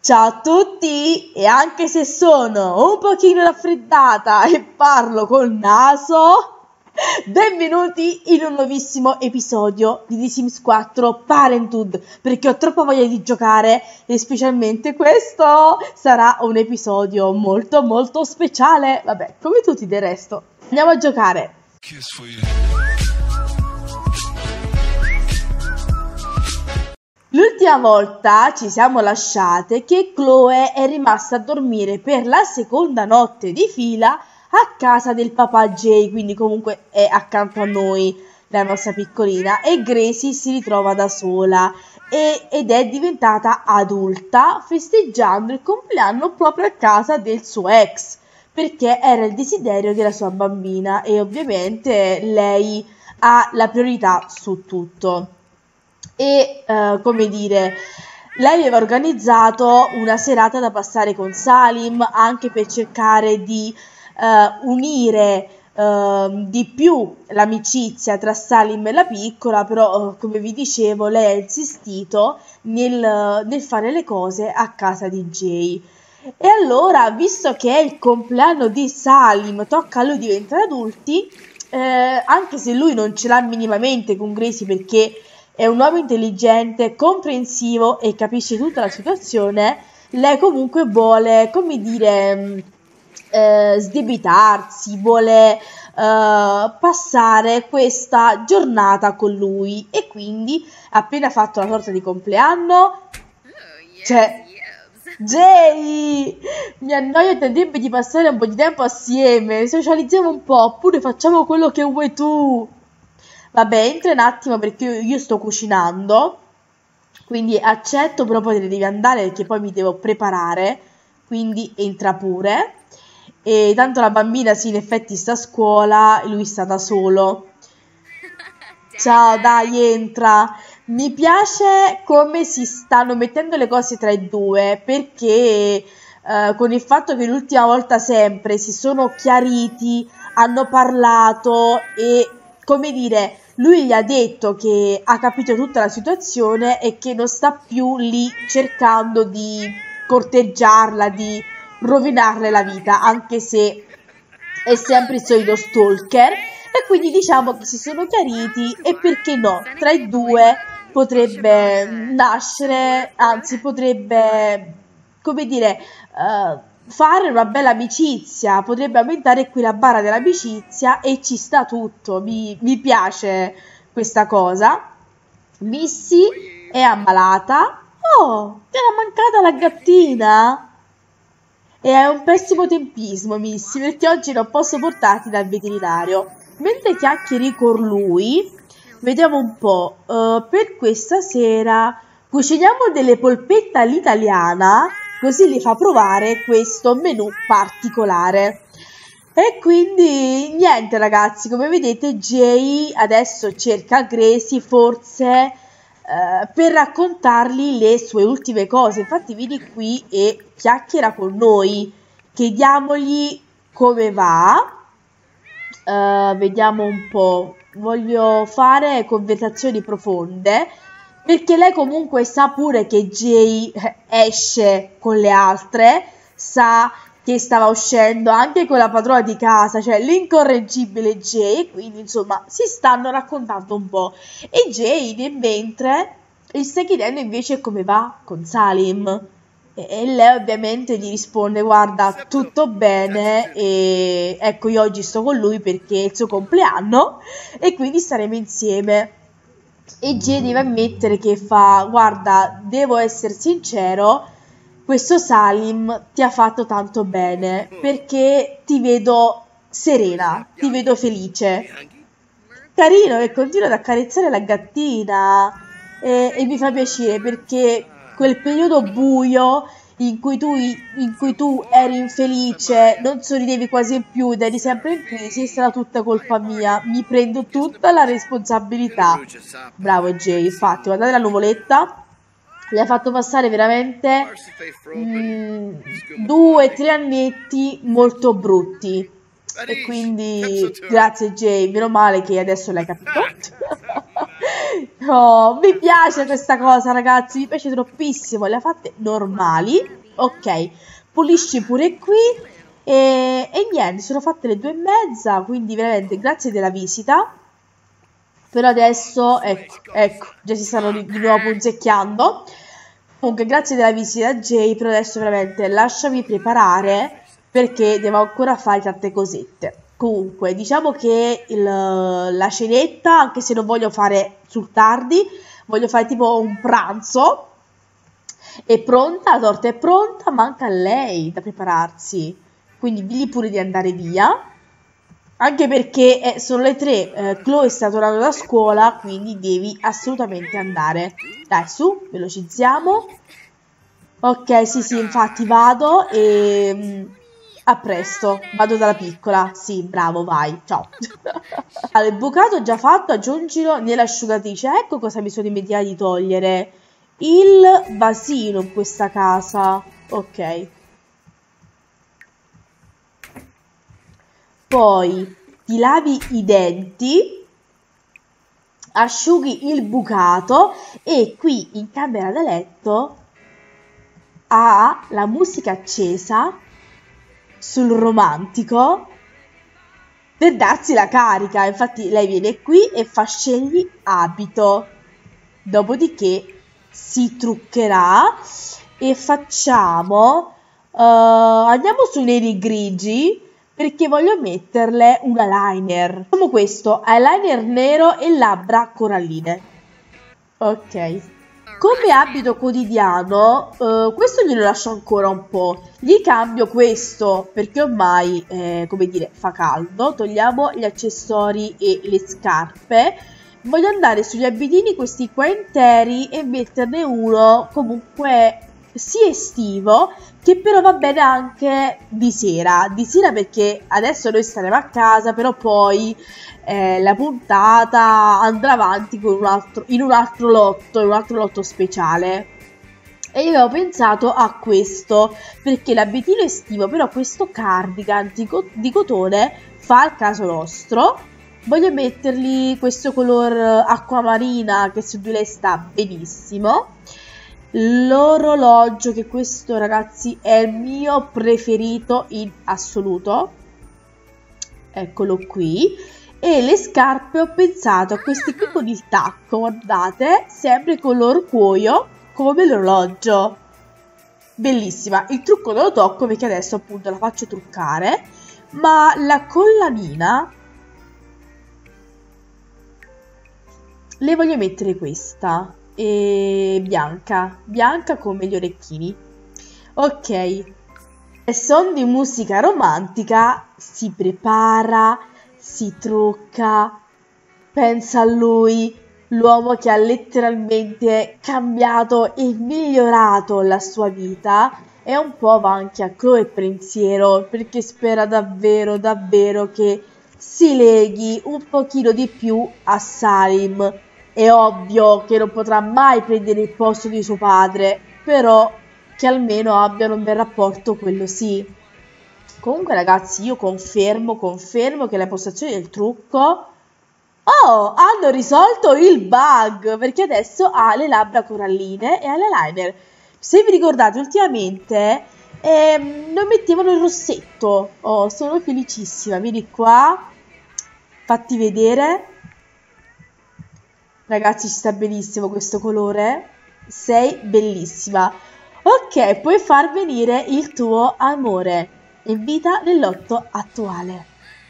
Ciao a tutti, e anche se sono un pochino raffreddata e parlo col naso, benvenuti in un nuovissimo episodio di The Sims 4 Parenthood, perché ho troppa voglia di giocare e specialmente questo sarà un episodio molto speciale. Vabbè, come tutti del resto. Andiamo a giocare. L'ultima volta ci siamo lasciate che Chloe è rimasta a dormire per la seconda notte di fila a casa del papà Jay, quindi comunque è accanto a noi, la nostra piccolina, e Gracie si ritrova da sola ed è diventata adulta festeggiando il compleanno proprio a casa del suo ex, perché era il desiderio della sua bambina e ovviamente lei ha la priorità su tutto. E come dire, lei aveva organizzato una serata da passare con Salim anche per cercare di unire di più l'amicizia tra Salim e la piccola, però come vi dicevo lei ha insistito nel fare le cose a casa di Jay. E allora, visto che è il compleanno di Salim, tocca a lui diventare adulti, anche se lui non ce l'ha minimamente con Gracie perché è un uomo intelligente, comprensivo e capisce tutta la situazione, lei comunque vuole, come dire, sdebitarsi, vuole passare questa giornata con lui e quindi appena fatto la torta di compleanno, cioè, Jay, mi annoia e tenderebbe di passare un po' di tempo assieme, socializziamo un po', oppure facciamo quello che vuoi tu. Vabbè, entra un attimo perché io sto cucinando, quindi accetto, però poi te ne devi andare perché poi mi devo preparare, quindi entra pure. E tanto la bambina sì, in effetti sta a scuola e lui sta da solo. Ciao, dai, entra. Mi piace come si stanno mettendo le cose tra i due, perché con il fatto che l'ultima volta sempre si sono chiariti, hanno parlato e, come dire, lui gli ha detto che ha capito tutta la situazione e che non sta più lì cercando di corteggiarla, di rovinarle la vita, anche se è sempre il solito stalker. E quindi diciamo che si sono chiariti e perché no, tra i due potrebbe nascere, anzi potrebbe, come dire, fare una bella amicizia, potrebbe aumentare qui la barra dell'amicizia e ci sta tutto, mi piace questa cosa. Missy è ammalata. Oh, ti era mancata la gattina? E hai un pessimo tempismo, Missy, perché oggi non posso portarti dal veterinario. Mentre chiacchieri con lui, vediamo un po', per questa sera cuciniamo delle polpette all'italiana, così li fa provare questo menù particolare. E quindi niente ragazzi, come vedete Jay adesso cerca Gracie forse per raccontargli le sue ultime cose. Infatti vieni qui e chiacchiera con noi, chiediamogli come va. Vediamo un po', voglio fare conversazioni profonde perché lei comunque sa pure che Jay esce con le altre, sa che stava uscendo anche con la padrona di casa, cioè l'incorreggibile Jay, quindi insomma si stanno raccontando un po'. E Jay nel mentre gli sta chiedendo invece come va con Salim. E lei ovviamente gli risponde: guarda, tutto bene, e ecco, io oggi sto con lui perché è il suo compleanno e quindi staremo insieme. E Jay deve ammettere che fa: guarda, devo essere sincero, questo Salim ti ha fatto tanto bene perché ti vedo serena, ti vedo felice. Carino che continua ad accarezzare la gattina e mi fa piacere perché quel periodo buio in cui tu eri infelice, non sorridevi quasi più ed eri sempre in crisi, è stata tutta colpa mia. Mi prendo tutta la responsabilità. Bravo Jay, infatti, guardate la nuvoletta. Gli ha fatto passare veramente 2-3 annetti molto brutti. E quindi grazie Jay, meno male che adesso l'hai capito. No, mi piace questa cosa, ragazzi, mi piace troppissimo. Le ha fatte normali. Ok, pulisci pure qui. E niente, sono fatte le 2:30, quindi veramente grazie della visita. Però adesso, ecco, già si stanno di nuovo punzecchiando. Comunque, grazie della visita, Jay, però adesso veramente lasciami preparare perché devo ancora fare tante cosette. Comunque, diciamo che la cenetta, anche se non voglio fare sul tardi, voglio fare tipo un pranzo. È pronta, la torta è pronta, manca lei da prepararsi. Quindi digli pure di andare via. Anche perché sono le 3, Chloe sta tornando da scuola, quindi devi assolutamente andare. Dai, su, velocizziamo. Ok, sì, infatti vado e a presto. Vado dalla piccola. Sì, bravo, vai, ciao. Allora, il bucato già fatto, aggiungilo nell'asciugatrice. Ecco cosa mi sono dimenticata di togliere. Il vasino in questa casa. Ok. Poi ti lavi i denti, asciughi il bucato e qui in camera da letto ha la musica accesa sul romantico per darsi la carica. Infatti lei viene qui e fa scegli abito. Dopodiché si truccherà e facciamo... andiamo sui neri grigi perché voglio metterle un eyeliner. Facciamo questo, eyeliner nero e labbra coralline. Ok. Come abito quotidiano, questo glielo lascio ancora un po'. Gli cambio questo perché ormai, come dire, fa caldo. Togliamo gli accessori e le scarpe. Voglio andare sugli abitini questi qua interi e metterne uno comunque sì estivo, che però va bene anche di sera perché adesso noi staremo a casa, però poi la puntata andrà avanti con in un altro lotto speciale. E io avevo pensato a questo, perché l'abitino estivo, però questo cardigan di cotone fa il caso nostro. Voglio mettergli questo color acquamarina che su di lei sta benissimo. L'orologio, che questo ragazzi è il mio preferito in assoluto, eccolo qui. E le scarpe ho pensato a questi qui con il tacco, guardate, sempre color cuoio come l'orologio, bellissima. Il trucco non lo tocco perché adesso appunto la faccio truccare, ma la collanina le voglio mettere questa e bianca come gli orecchini. Ok, e son di musica romantica, si prepara, si trucca, pensa a lui, l'uomo che ha letteralmente cambiato e migliorato la sua vita, e un po' va anche a Chloe il pensiero perché spera davvero che si leghi un pochino di più a Salim. È ovvio che non potrà mai prendere il posto di suo padre, però che almeno abbiano un bel rapporto, quello sì. Comunque ragazzi, io confermo che la postazione del trucco... Oh, hanno risolto il bug, perché adesso ha le labbra coralline e ha l'eyeliner. Se vi ricordate, ultimamente non mettevano il rossetto. Oh, sono felicissima. Vieni qua, fatti vedere. Ragazzi, ci sta benissimo questo colore. Sei bellissima. Ok, puoi far venire il tuo amore. Invita nel lotto attuale.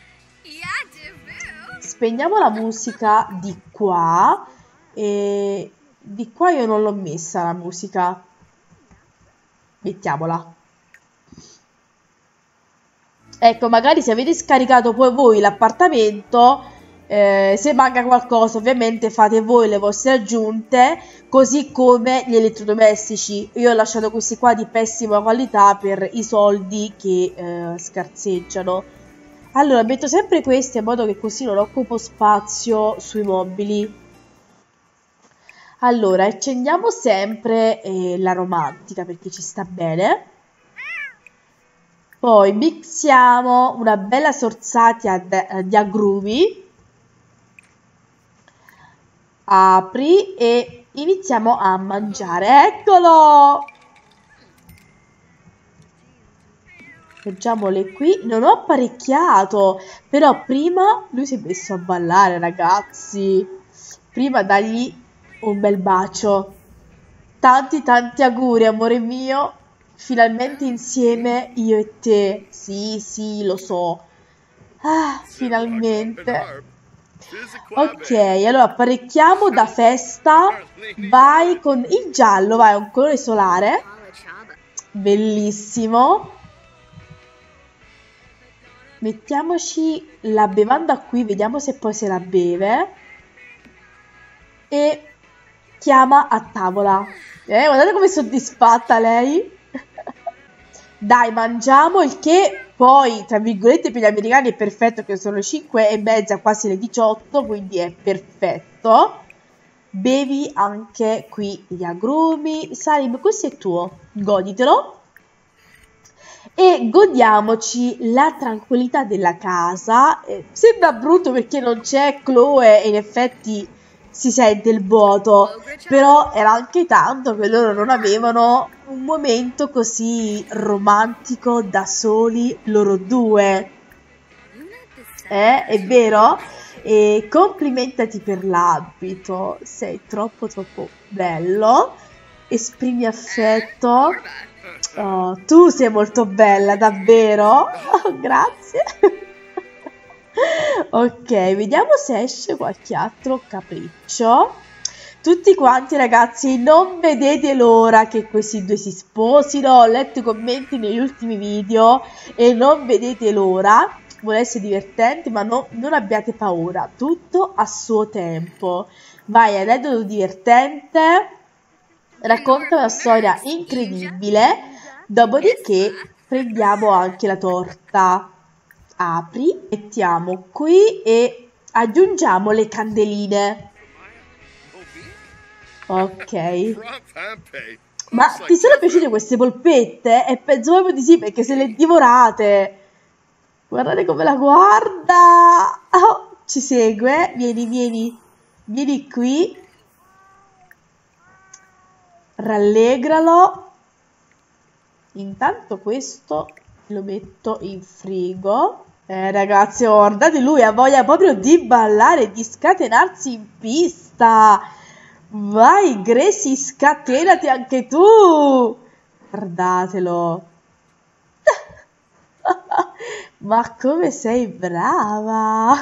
Spegniamo la musica di qua. E di qua io non l'ho messa la musica. Mettiamola. Ecco, magari se avete scaricato poi voi l'appartamento... se manca qualcosa ovviamente fate voi le vostre aggiunte, così come gli elettrodomestici. Io ho lasciato questi qua di pessima qualità per i soldi che scarseggiano. Allora metto sempre questi in modo che così non occupo spazio sui mobili. Allora accendiamo sempre la romantica perché ci sta bene. Poi mixiamo una bella sorzata di agrumi. apri e iniziamo a mangiare. Eccolo! Leggiamole qui. Non ho apparecchiato, però prima lui si è messo a ballare, ragazzi. Prima dagli un bel bacio. Tanti auguri, amore mio. Finalmente insieme io e te. Sì, lo so. Ah, finalmente. Ok, allora apparecchiamo da festa. Vai con il giallo, vai, un colore solare. Bellissimo. Mettiamoci la bevanda qui, vediamo se poi se la beve. E chiama a tavola. Guardate come è soddisfatta lei. Dai, mangiamo, il che poi, tra virgolette, per gli americani è perfetto, che sono le 5:30, quasi le 18, quindi è perfetto. Bevi anche qui gli agrumi. Salim, questo è tuo, goditelo. E godiamoci la tranquillità della casa. Sembra brutto perché non c'è Chloe e in effetti si sente il vuoto, però era anche tanto che loro non avevano un momento così romantico da soli loro due. È vero? E complimentati per l'abito, sei troppo bello, esprimi affetto. Oh, tu sei molto bella, davvero? Oh, grazie. Ok, vediamo se esce qualche altro capriccio. Tutti quanti, ragazzi, non vedete l'ora che questi due si sposino. Ho letto i commenti negli ultimi video e non vedete l'ora. Vuole essere divertente, ma non abbiate paura. Tutto a suo tempo. Vai, aneddoto divertente. Racconta una storia incredibile. Dopodiché prendiamo anche la torta. Apri, mettiamo qui e aggiungiamo le candeline. Ok. Ma ti sono piaciute queste polpette? E penso proprio di sì, perché se le divorate. Guardate come la guarda. Oh, ci segue. Vieni qui. Rallegralo. Intanto questo lo metto in frigo. Ragazzi, guardate, lui ha voglia proprio di ballare, di scatenarsi in pista. Vai, Gracie, scatenati anche tu. Guardatelo. Ma come sei brava.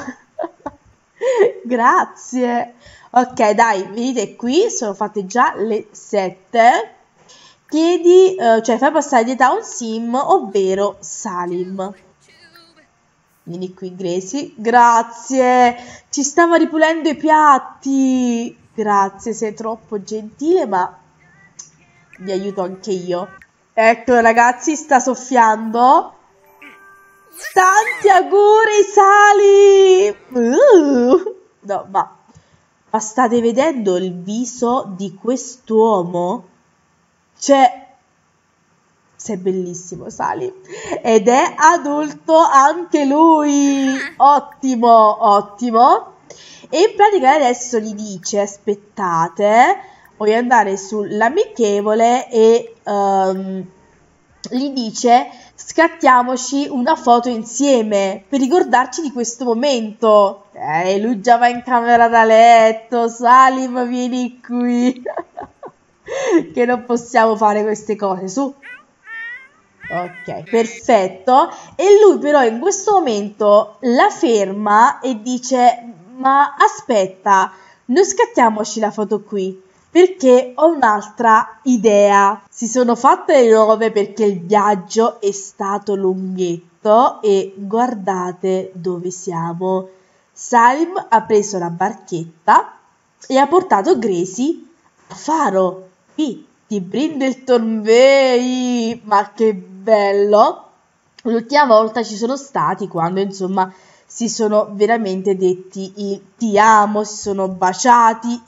Grazie. Ok, dai, venite qui, sono fatte già le 7. Chiedi, cioè fai passare di età un sim, ovvero Salim. Vieni qui, Gracie. Grazie. Ci stava ripulendo i piatti. Grazie, sei troppo gentile, ma vi aiuto anche io. Ecco, ragazzi, sta soffiando. Tanti auguri, Salim. No, ma state vedendo il viso di quest'uomo? Cioè, sei bellissimo, Salim. Ed è adulto anche lui. Ottimo, ottimo. E in pratica adesso gli dice, aspettate, voglio andare sull'amichevole e gli dice, scattiamoci una foto insieme per ricordarci di questo momento. Lui già va in camera da letto. Salim, vieni qui. Che non possiamo fare queste cose, su. Ok, perfetto. E lui però in questo momento la ferma e dice, ma aspetta, non scattiamoci la foto qui, perché ho un'altra idea. Si sono fatte le 9 perché il viaggio è stato lunghetto e guardate dove siamo. Salim ha preso la barchetta e ha portato Gracie a faro. Qui di Brindleton Bay, ma che bello! L'ultima volta ci sono stati quando insomma si sono veramente detti il ti amo, si sono baciati e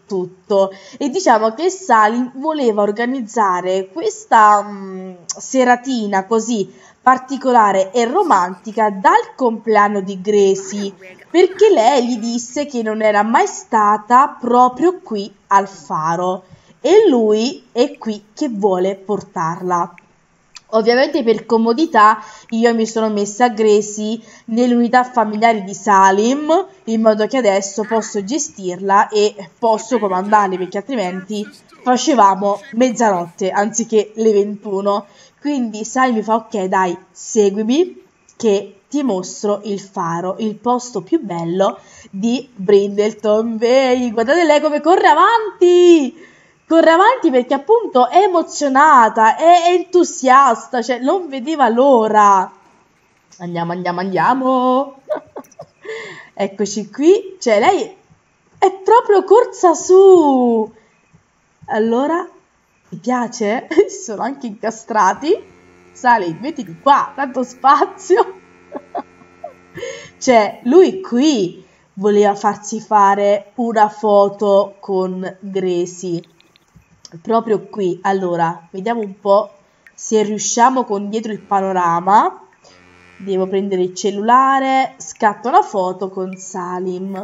tutto. E diciamo che Salim voleva organizzare questa seratina così particolare e romantica dal compleanno di Gracie, perché lei gli disse che non era mai stata proprio qui al faro e lui è qui che vuole portarla. Ovviamente per comodità io mi sono messa a Gracie nell'unità familiare di Salim, in modo che adesso posso gestirla e posso comandarli, perché altrimenti facevamo mezzanotte anziché le 21. Quindi Salim mi fa: ok, dai, seguimi che ti mostro il faro, il posto più bello di Brindleton Bay. Guardate lei come corre avanti! Corre avanti perché appunto è emozionata, è entusiasta, cioè non vedeva l'ora. Andiamo, andiamo, andiamo. Eccoci qui, cioè lei è proprio corsa su. Allora, ti piace? Si sono anche incastrati. Sali, mettiti qua, tanto spazio. Cioè, lui qui voleva farsi fare una foto con Gracie. Proprio qui. Allora, vediamo un po' se riusciamo con dietro il panorama. Devo prendere il cellulare, scatto una foto con Salim.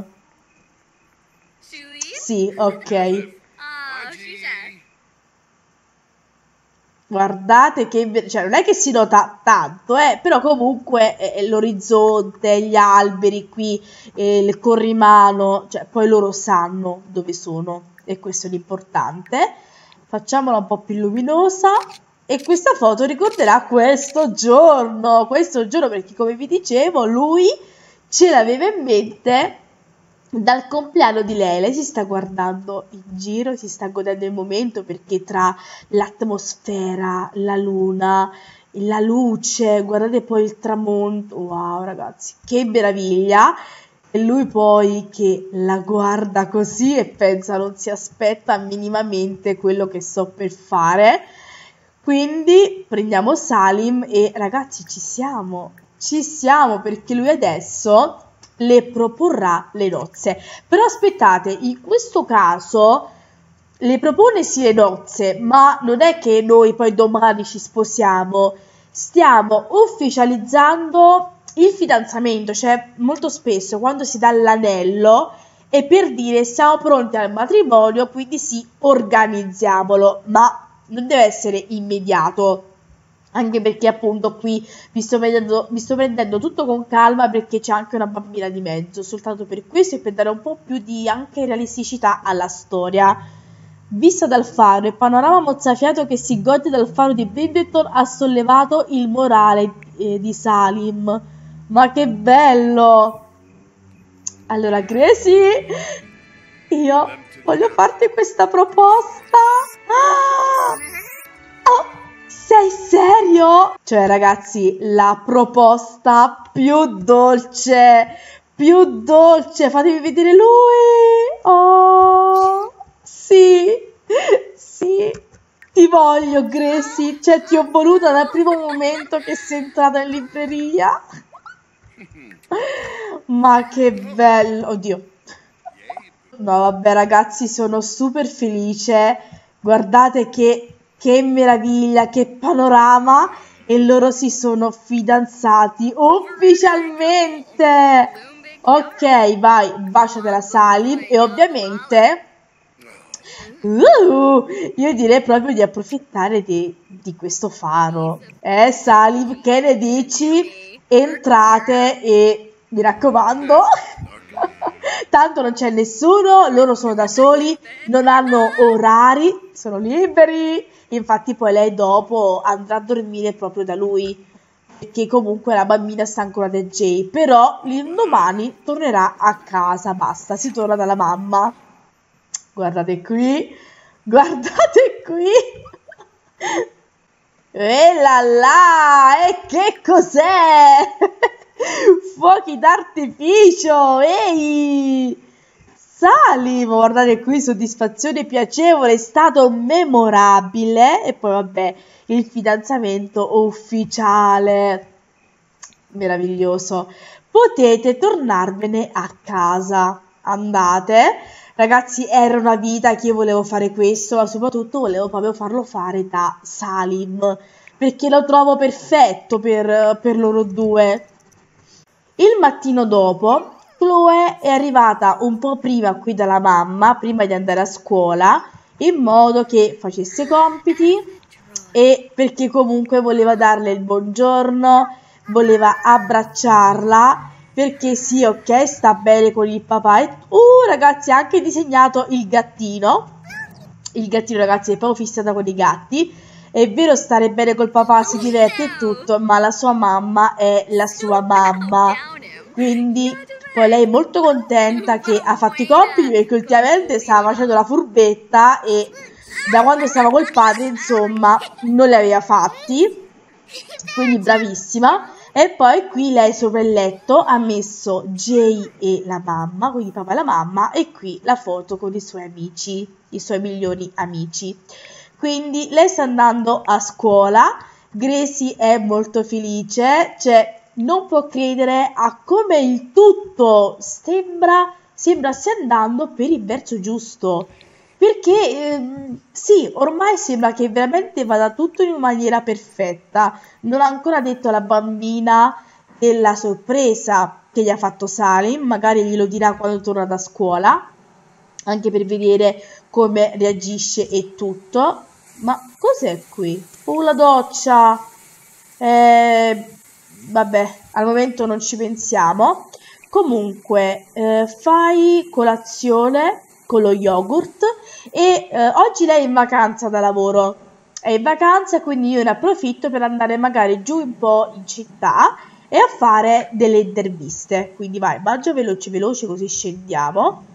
Sì, ok. Guardate che, cioè non è che si nota tanto, però comunque l'orizzonte, gli alberi qui, il corrimano, cioè poi loro sanno dove sono e questo è l'importante. Facciamola un po' più luminosa e questa foto ricorderà questo giorno perché come vi dicevo lui ce l'aveva in mente dal compleanno di lei. Lei si sta guardando in giro, si sta godendo il momento perché tra l'atmosfera, la luna, la luce, guardate poi il tramonto, wow ragazzi, che meraviglia! E lui poi che la guarda così e pensa, non si aspetta minimamente quello che sto per fare. Quindi prendiamo Salim e ragazzi ci siamo perché lui adesso le proporrà le nozze. Però aspettate, in questo caso le propone sì le nozze, ma non è che noi poi domani ci sposiamo, stiamo ufficializzando il fidanzamento, cioè molto spesso quando si dà l'anello è per dire siamo pronti al matrimonio, quindi sì, organizziamolo, ma non deve essere immediato. Anche perché appunto qui mi sto prendendo tutto con calma perché c'è anche una bambina di mezzo, soltanto per questo e per dare un po' più di anche realisticità alla storia. Vista dal faro, il panorama mozzafiato che si gode dal faro di Brindleton ha sollevato il morale di Salim. Ma che bello! Allora, Gracie, io voglio farti questa proposta. Oh, sei serio? Cioè, ragazzi, la proposta più dolce, fatemi vedere lui. Oh, sì, ti voglio, Gracie, cioè ti ho voluta dal primo momento che sei entrata in libreria. Ma che bello, oddio. No, vabbè, ragazzi, sono super felice. Guardate che meraviglia, che panorama. E loro si sono fidanzati ufficialmente. Ok, vai, baciatela Salim. E ovviamente io direi proprio di approfittare di questo faro. Salim, che ne dici? Entrate e mi raccomando, tanto non c'è nessuno, loro sono da soli, non hanno orari, sono liberi. Infatti poi lei dopo andrà a dormire proprio da lui, perché comunque la bambina sta ancora da Jay, però l'indomani tornerà a casa, basta, si torna dalla mamma. Guardate qui, e là là, e che cos'è? Fuochi d'artificio, ehi! Salim, guardate qui, soddisfazione piacevole, è stato memorabile. E poi vabbè, il fidanzamento ufficiale, meraviglioso. Potete tornarvene a casa, andate. Ragazzi, era una vita che io volevo fare questo, ma soprattutto volevo proprio farlo fare da Salim, perché lo trovo perfetto per loro due. Il mattino dopo, Chloe è arrivata un po' prima qui dalla mamma, prima di andare a scuola, in modo che facesse i compiti e perché comunque voleva darle il buongiorno, voleva abbracciarla, perché sì, ok, sta bene con il papà. E, ragazzi, ha anche disegnato il gattino. Il gattino, ragazzi, è proprio fissata con i gatti. È vero, stare bene col papà, si diverte e tutto, ma la sua mamma è la sua mamma. Quindi poi lei è molto contenta che ha fatto i compiti, perché ultimamente stava facendo la furbetta e da quando stava col padre, insomma, non li aveva fatti. Quindi bravissima. E poi qui lei sopra il letto ha messo Jay e la mamma, quindi papà e la mamma, e qui la foto con i suoi amici, i suoi migliori amici. Quindi lei sta andando a scuola, Gracie è molto felice, cioè non può credere a come il tutto sembra stia andando per il verso giusto. Perché sì, ormai sembra che veramente vada tutto in maniera perfetta. Non ha ancora detto alla bambina della sorpresa che gli ha fatto Salim, magari glielo dirà quando torna da scuola, anche per vedere come reagisce e tutto. Ma cos'è qui? La doccia. Vabbè, al momento non ci pensiamo. Comunque, fai colazione con lo yogurt e oggi lei è in vacanza da lavoro. È in vacanza, quindi io ne approfitto per andare magari giù un po' in città e a fare delle interviste. Quindi vai, mangia veloce veloce così scendiamo.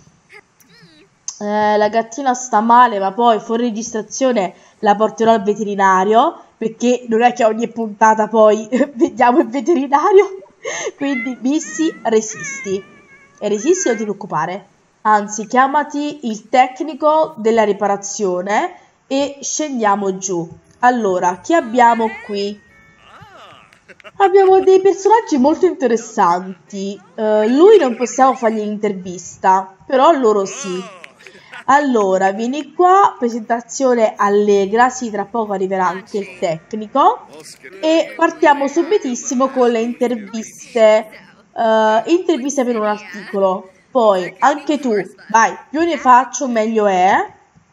La gattina sta male, ma poi fuori registrazione la porterò al veterinario, perché non è che ogni puntata poi vediamo il veterinario. Quindi Missy, resisti. E resisti, non ti preoccupare. Anzi, chiamati il tecnico della riparazione e scendiamo giù. Allora, chi abbiamo qui? Abbiamo dei personaggi molto interessanti. Lui non possiamo fargli l'intervista, però loro sì. Allora, vieni qua, presentazione allegra, sì, tra poco arriverà anche il tecnico e partiamo subitissimo con le interviste, interviste per un articolo, poi anche tu, vai, più ne faccio meglio è,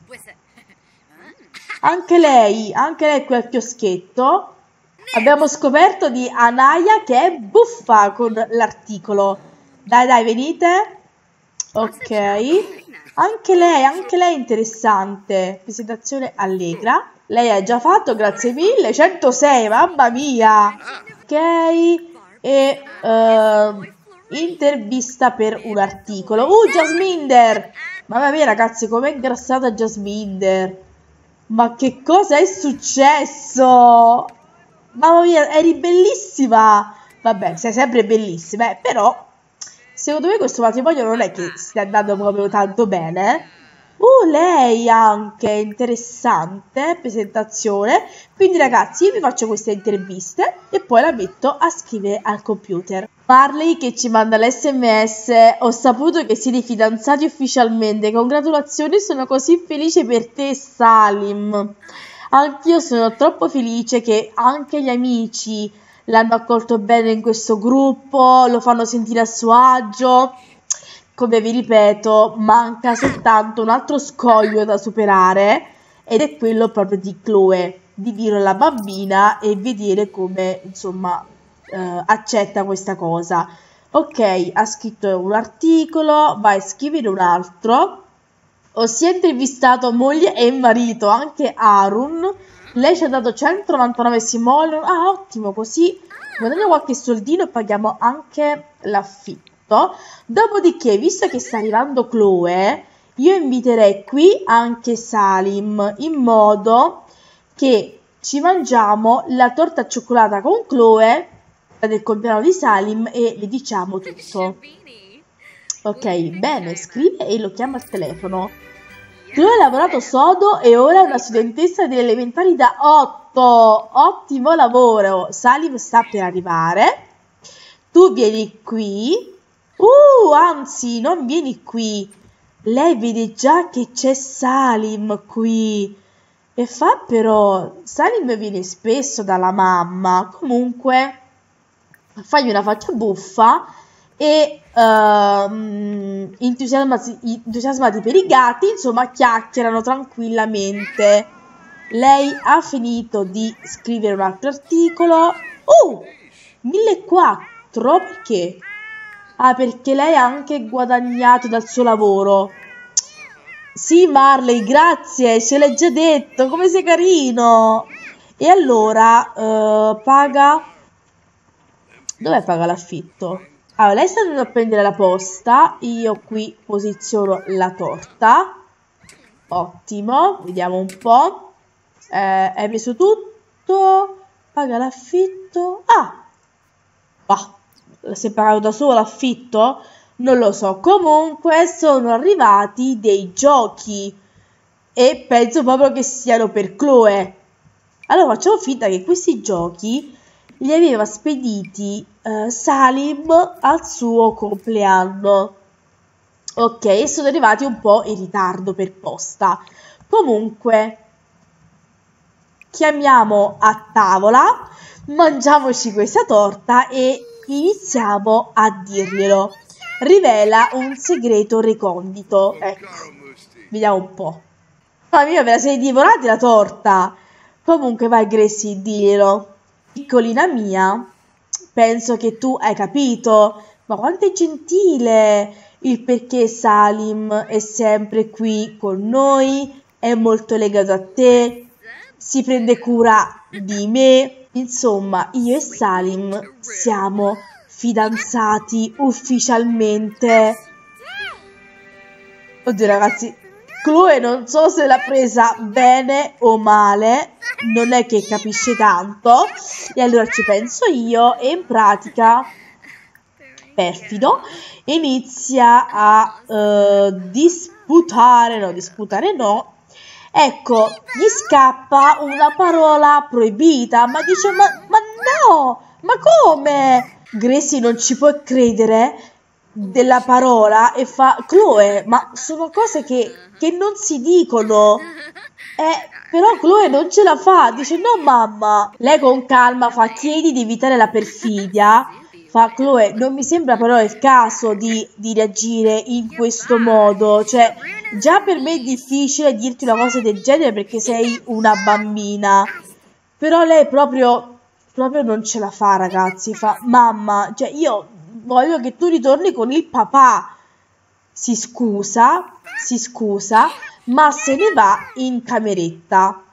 anche lei qui al chioschetto, abbiamo scoperto di Anaya che è buffa con l'articolo, dai, venite, ok. Anche lei è interessante. Presentazione allegra. Lei ha già fatto, grazie mille. 106, mamma mia. Ok. E intervista per un articolo. Jasminder. Mamma mia, ragazzi, com'è ingrassata Jasminder. Ma che cosa è successo? Mamma mia, eri bellissima. Vabbè, sei sempre bellissima, però secondo me questo matrimonio non è che stia andando proprio tanto bene. Lei anche, interessante, presentazione. Quindi ragazzi, io vi faccio queste interviste e poi la metto a scrivere al computer. Marley che ci manda l'SMS, ho saputo che siete fidanzati ufficialmente, congratulazioni, sono così felice per te Salim. Anch'io sono troppo felice che anche gli amici l'hanno accolto bene in questo gruppo, lo fanno sentire a suo agio. Come vi ripeto, manca soltanto un altro scoglio da superare ed è quello proprio di Chloe, di dire alla bambina e vedere come, insomma, accetta questa cosa. Ok, ha scritto un articolo, vai a scrivere un altro. Ho sia intervistato moglie e marito, anche Arun. Lei ci ha dato 199 simoleon. Ah, ottimo, così guadagniamo qualche soldino e paghiamo anche l'affitto. Dopodiché, visto che sta arrivando Chloe, io inviterei qui anche Salim, in modo che ci mangiamo la torta al cioccolato con Chloe del compleanno di Salim e le diciamo tutto. Ok, bene, scrive e lo chiama al telefono. Chloe ha lavorato sodo e ora è una studentessa delle elementari da 8. Ottimo lavoro. Salim sta per arrivare. Tu vieni qui. Anzi, non vieni qui. lei vede già che c'è Salim qui e fa però, Salim viene spesso dalla mamma, comunque fagli una faccia buffa e entusiasmati per i gatti, insomma chiacchierano tranquillamente. Lei ha finito di scrivere un altro articolo. 1400, perché? Ah, perché lei ha anche guadagnato dal suo lavoro. Sì, Marley, grazie, ce l'hai già detto, come sei carino. E allora paga. Dov'è paga l'affitto? Allora, lei sta andando a prendere la posta, io qui posiziono la torta. Ottimo, vediamo un po'. Hai preso tutto, paga l'affitto. Si è pagato da solo l'affitto? Non lo so. Comunque sono arrivati dei giochi e penso proprio che siano per Chloe. Allora facciamo finta che questi giochi li aveva spediti Salim al suo compleanno. Ok, e sono arrivati un po' in ritardo per posta. Comunque chiamiamo a tavola, mangiamoci questa torta e iniziamo a dirglielo. Rivela un segreto recondito. Ecco, vediamo un po'. Mamma mia, ve la sei divorati la torta. Comunque vai Gracie, diglielo. Piccolina mia, penso che tu hai capito, ma quanto è gentile il perché Salim è sempre qui con noi, è molto legato a te, si prende cura di me. Insomma, io e Salim siamo fidanzati ufficialmente. Oddio ragazzi, Chloe non so se l'ha presa bene o male, non è che capisce tanto, e allora ci penso io e in pratica, perfido, inizia a disputare no, ecco, gli scappa una parola proibita, ma dice, ma no, ma come? Gracie non ci può credere della parola e fa, Chloe, ma sono cose che non si dicono. Però Chloe non ce la fa, dice no mamma. Lei con calma fa, chiedi di evitare la perfidia. Fa, Chloe, non mi sembra però il caso di reagire in questo modo. Cioè, già per me è difficile dirti una cosa del genere perché sei una bambina. Però lei proprio non ce la fa, ragazzi. Fa, mamma, cioè io voglio che tu ritorni con il papà. Si scusa, ma se ne va in cameretta.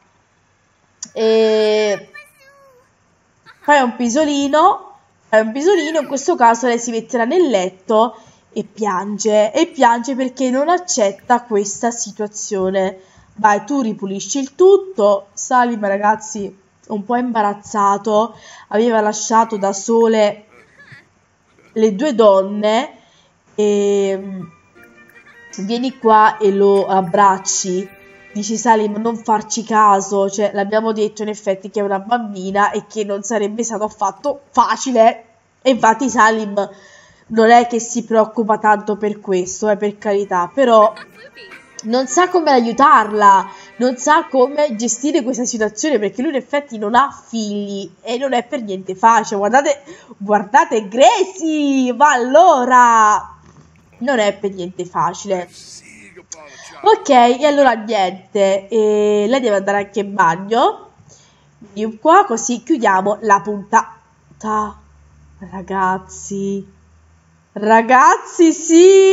E fai un pisolino, in questo caso lei si metterà nel letto e piange perché non accetta questa situazione. Vai, tu ripulisci il tutto. Salim, ragazzi, un po' imbarazzato, aveva lasciato da sole le due donne e vieni qua e lo abbracci. Dici Salim, non farci caso, cioè l'abbiamo detto in effetti che è una bambina e che non sarebbe stato affatto facile. E infatti Salim non è che si preoccupa tanto per questo, per carità, però non sa come aiutarla, non sa come gestire questa situazione perché lui in effetti non ha figli e non è per niente facile. Guardate Gracie, ma allora non è per niente facile. Ok, e allora niente, lei deve andare anche in bagno. Vieni qua, così chiudiamo la puntata. Ragazzi, sì!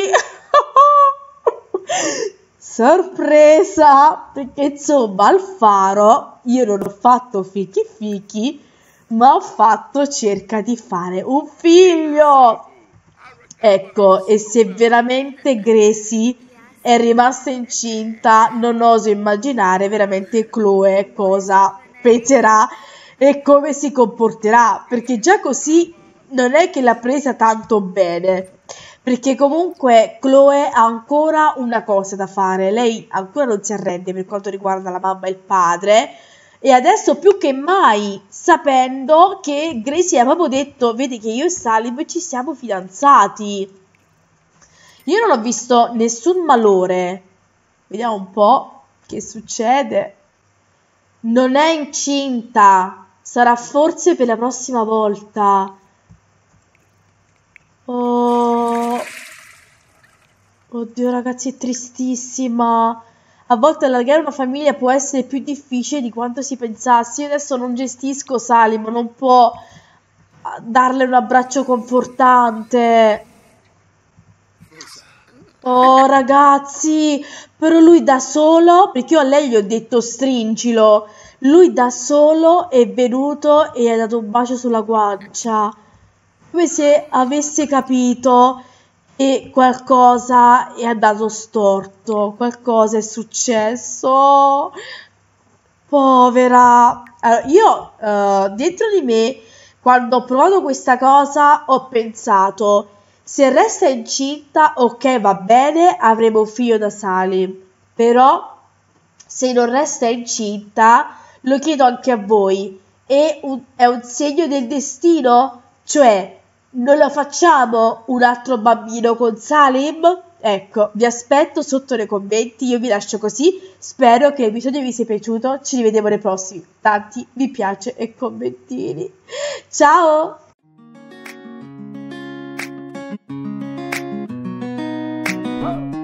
Sorpresa! Perché insomma al faro io non ho fatto fichi, ma ho fatto cerca di fare un figlio! Ecco, e se veramente Gracie è rimasta incinta, non oso immaginare veramente Chloe cosa penserà e come si comporterà, perché già così non è che l'ha presa tanto bene, perché comunque Chloe ha ancora una cosa da fare, lei ancora non si arrende per quanto riguarda la mamma e il padre, e adesso più che mai, sapendo che Gracie ha proprio detto, vedi che io e Salim ci siamo fidanzati. Io non ho visto nessun malore. Vediamo un po' che succede. Non è incinta. Sarà forse per la prossima volta. Oh. Oddio, ragazzi, è tristissima. A volte allargare una famiglia può essere più difficile di quanto si pensasse. Io adesso non gestisco Salim, non può darle un abbraccio confortante. Oh, ragazzi, però lui da solo, perché io a lei gli ho detto stringilo, lui da solo è venuto e ha dato un bacio sulla guancia, come se avesse capito e qualcosa è andato storto, qualcosa è successo. Povera. Allora, io dentro di me, quando ho provato questa cosa, ho pensato, se resta incinta, ok, va bene, avremo un figlio da Salim. Però, se non resta incinta, lo chiedo anche a voi, è un segno del destino? Cioè, non lo facciamo un altro bambino con Salim? Ecco, vi aspetto sotto nei commenti, io vi lascio così, spero che l'episodio vi sia piaciuto, ci rivediamo nei prossimi, tanti mi piace e commentini. Ciao!